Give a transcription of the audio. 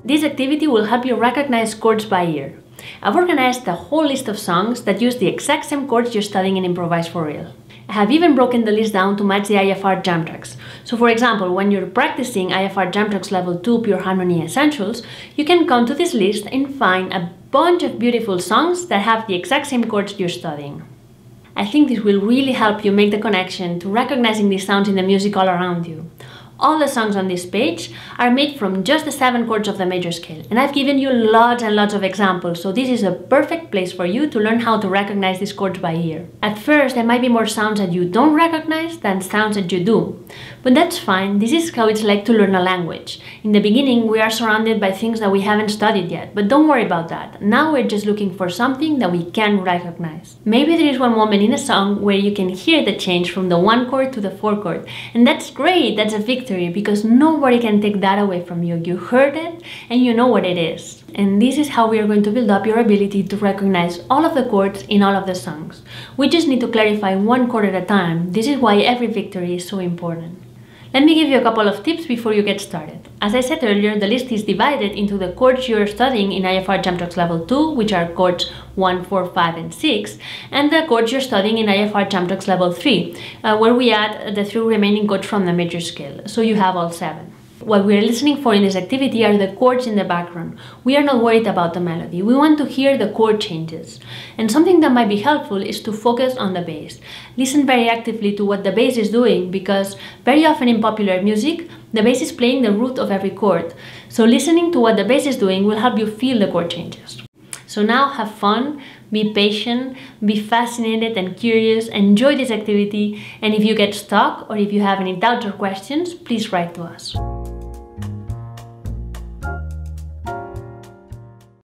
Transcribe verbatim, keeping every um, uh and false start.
This activity will help you recognize chords by ear. I've organized a whole list of songs that use the exact same chords you're studying in Improvise for Real. I have even broken the list down to match the I F R Jam Tracks. So for example, when you're practicing I F R Jam Tracks Level two Pure Harmony Essentials, you can come to this list and find a bunch of beautiful songs that have the exact same chords you're studying. I think this will really help you make the connection to recognizing these sounds in the music all around you. All the songs on this page are made from just the seven chords of the major scale, and I've given you lots and lots of examples, so this is a perfect place for you to learn how to recognize these chords by ear. At first, there might be more sounds that you don't recognize than sounds that you do, but that's fine. This is how it's like to learn a language. In the beginning, we are surrounded by things that we haven't studied yet, but don't worry about that. Now we're just looking for something that we can recognize. Maybe there is one moment in a song where you can hear the change from the one chord to the four chord, and that's great, that's a victory. Because nobody can take that away from you. You heard it and you know what it is. And this is how we are going to build up your ability to recognize all of the chords in all of the songs. We just need to clarify one chord at a time. This is why every victory is so important. Let me give you a couple of tips before you get started. As I said earlier, the list is divided into the chords you're studying in I F R Jam Tracks Level two, which are chords one, four, five, and six, and the chords you're studying in I F R Jam Tracks Level three, uh, where we add the three remaining chords from the major scale, so you have all seven. What we are listening for in this activity are the chords in the background. We are not worried about the melody. We want to hear the chord changes. And something that might be helpful is to focus on the bass. Listen very actively to what the bass is doing, because very often in popular music, the bass is playing the root of every chord. So listening to what the bass is doing will help you feel the chord changes. So now have fun, be patient, be fascinated and curious, enjoy this activity, and if you get stuck or if you have any doubts or questions, please write to us.